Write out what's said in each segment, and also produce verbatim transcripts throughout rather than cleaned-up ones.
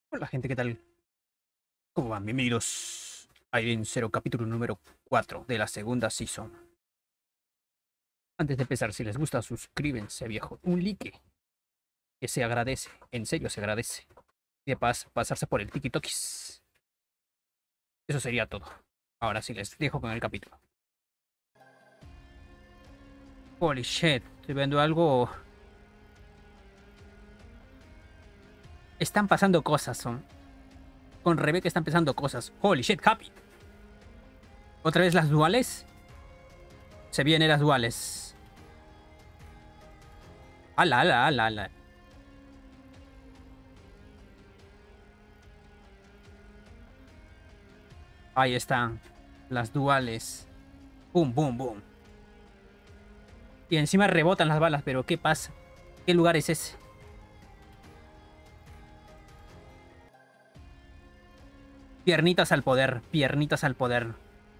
Hola gente, ¿qué tal? ¿Cómo van? Bienvenidos a Alien Zero, capítulo número cuatro de la segunda season. Antes de empezar, si les gusta, suscríbanse, viejo. Un like, que se agradece, en serio se agradece. Y de pas pasarse por el tiki-tokis. Eso sería todo. Ahora sí les dejo con el capítulo. Holy shit, estoy viendo algo. Están pasando cosas, son. Con Rebeca están pasando cosas. Holy shit, Happy. ¿Otra vez las duales? Se vienen las duales. Ala, ala, ala, ala. Ahí están. Las duales. Boom, boom, boom. Y encima rebotan las balas, pero ¿qué pasa? ¿Qué lugar es ese? Piernitas al poder, piernitas al poder.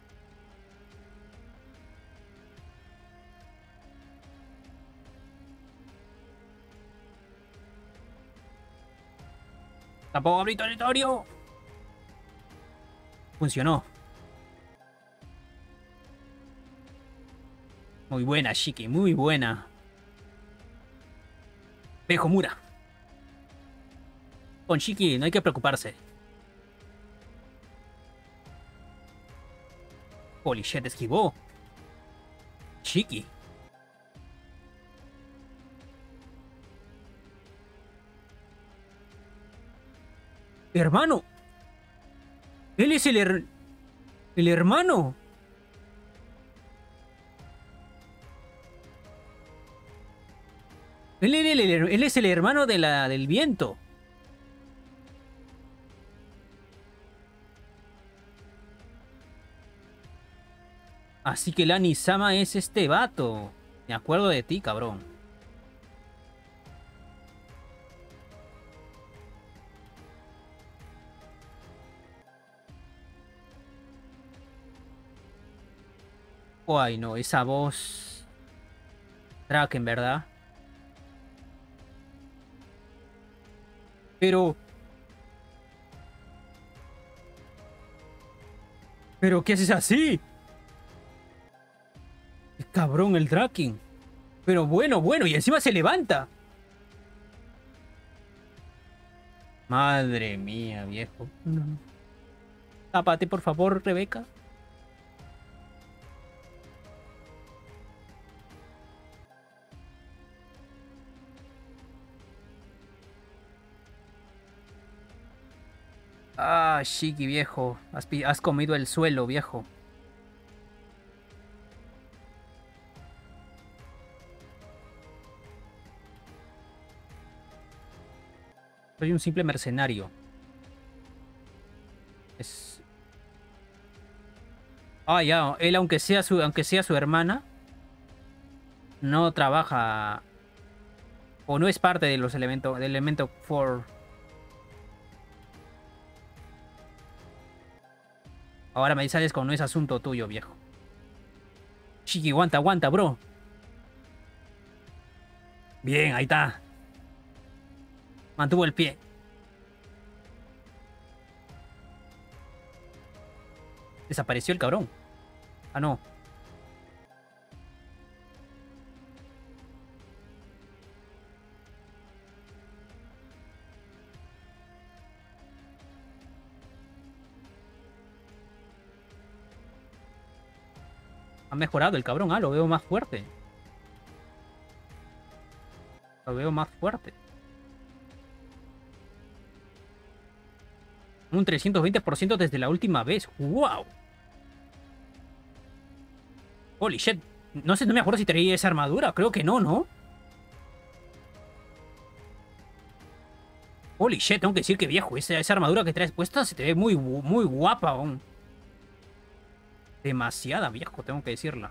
Tampoco abrí territorio. Funcionó. Muy buena, Shiki, muy buena. Pejo Mura. Con Shiki no hay que preocuparse. Holy shit, esquivó. Shiki. Hermano. Él es el, her el hermano. Él, él- él- él- él es el hermano de la, del viento. Así que Lani Sama es este vato. Me acuerdo de ti, cabrón. Ay, no, esa voz. Draken, ¿verdad? Pero, ¿pero qué haces así? Qué cabrón el Draken. Pero bueno, bueno, y encima se levanta. Madre mía, viejo. No. Tápate, por favor, Rebeca. Ah, Shiki, viejo. Has, pi- has comido el suelo, viejo. Soy un simple mercenario. Es... Ah, ya. Él, aunque sea su, aunque sea su hermana, no trabaja o no es parte de los elementos, del elemento cuatro. Ahora me sales con no es asunto tuyo, viejo. Shiki, aguanta, aguanta, bro. Bien, ahí está. Mantuvo el pie. Desapareció el cabrón. Ah, no. Ha mejorado el cabrón. Ah, lo veo más fuerte. Lo veo más fuerte. Un trescientos veinte por ciento desde la última vez. ¡Wow! Holy shit. No sé, no me acuerdo si traía esa armadura. Creo que no, ¿no? Holy shit, tengo que decir que viejo. Esa, esa armadura que traes puesta se te ve muy, gu- muy guapa aún. Demasiada, viejo, tengo que decirla.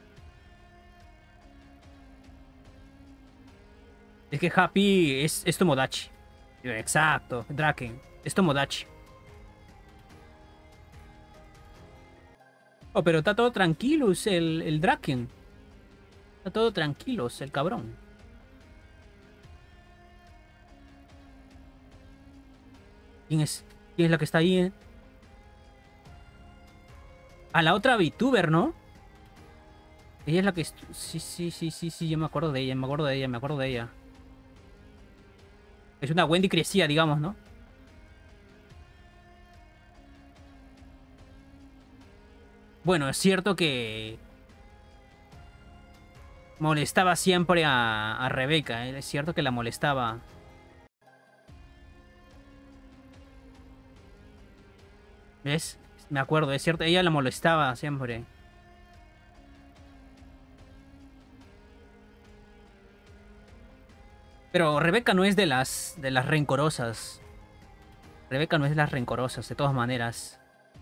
Es que Happy es, es Tomodachi. Exacto, Draken. Es Tomodachi. Oh, pero está todo tranquilo, es el, el Draken. Está todo tranquilo, es el cabrón. ¿Quién es? ¿Quién es la que está ahí? eh? A la otra VTuber, ¿no? Ella es la que... estu- Sí, sí, sí, sí, sí, yo me acuerdo de ella, me acuerdo de ella, me acuerdo de ella. Es una Wendy crecida, digamos, ¿no? Bueno, es cierto que molestaba siempre a, a Rebeca, ¿eh? Es cierto que la molestaba. ¿Ves? Me acuerdo, es cierto, ella la molestaba siempre. Pero Rebeca no es de las de las rencorosas. Rebeca no es de las rencorosas, de todas maneras.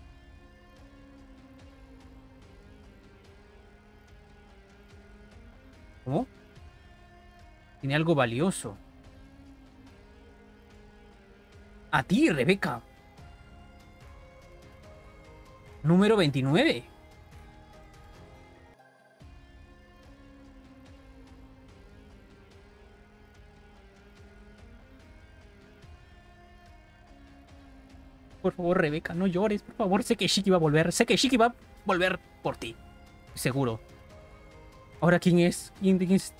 ¿Cómo? Tiene algo valioso. A ti, Rebeca. Número veintinueve. Por favor, Rebeca, no llores. Por favor, sé que Shiki va a volver. Sé que Shiki va a volver por ti. Seguro. Ahora, ¿quién es? ¿Quién quién es?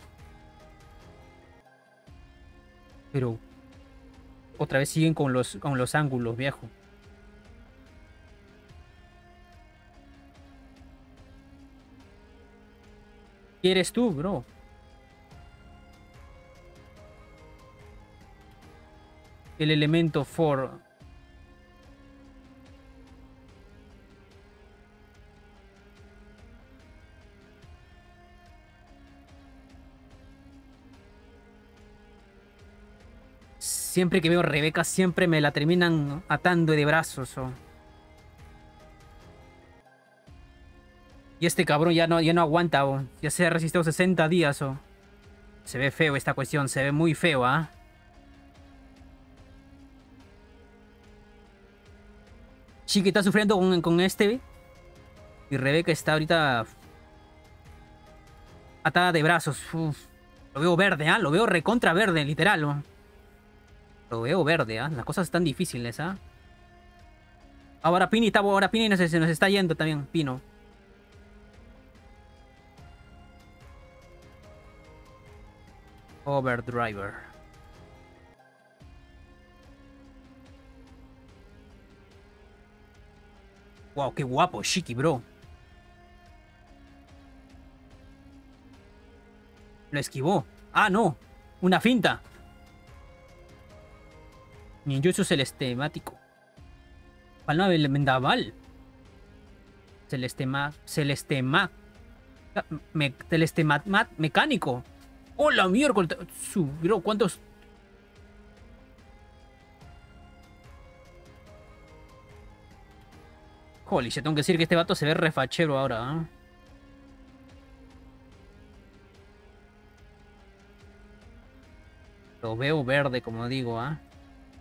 Pero otra vez siguen con los, con los ángulos, viejo. ¿Quién eres tú, bro? El elemento for. Siempre que veo a Rebeca, siempre me la terminan atando de brazos. Oh. Y este cabrón ya no, ya no aguanta. Oh. Ya se ha resistido sesenta días. Oh. Se ve feo esta cuestión. Se ve muy feo, ¿ah? Chiqui está sufriendo con, con este. Y Rebeca está ahorita atada de brazos. Uf. Lo veo verde, ¿ah? Lo veo recontra verde, literal. Oh. Lo veo verde, ¿ah? Las cosas están difíciles, ¿ah? Ahora Pini está, ahora Pini nos, se nos está yendo también, Pino. Overdriver. Wow, qué guapo, Shiki, bro. Lo esquivó. Ah, no. Una finta. Ninjutsu celestemático. Palma del vendaval. Celestema. Celestema. Me, celestema. Mecánico. ¡Hola, miércoles! Su, bro, ¿cuántos? Holy shit, tengo que decir que este vato se ve refachero ahora, ¿eh? Lo veo verde, como digo, ¿ah? ¿eh?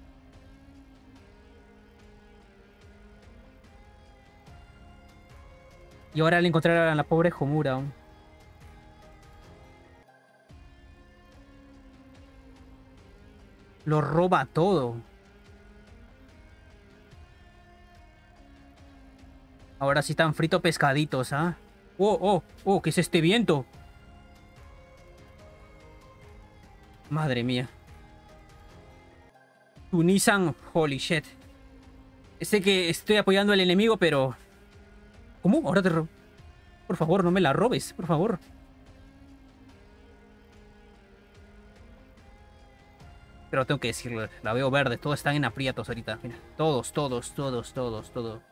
Y ahora al encontrar a la pobre Homura. Lo roba todo. Ahora sí están frito pescaditos, ¿ah? ¿eh? Oh, oh, oh, ¿qué es este viento? Madre mía. Tu Nissan, holy shit. Sé que estoy apoyando al enemigo, pero... ¿Cómo? Ahora te robo. Por favor, no me la robes, por favor. Pero tengo que decirlo, la veo verde, todos están en aprietos ahorita. Mira, todos, todos, todos, todos, todos.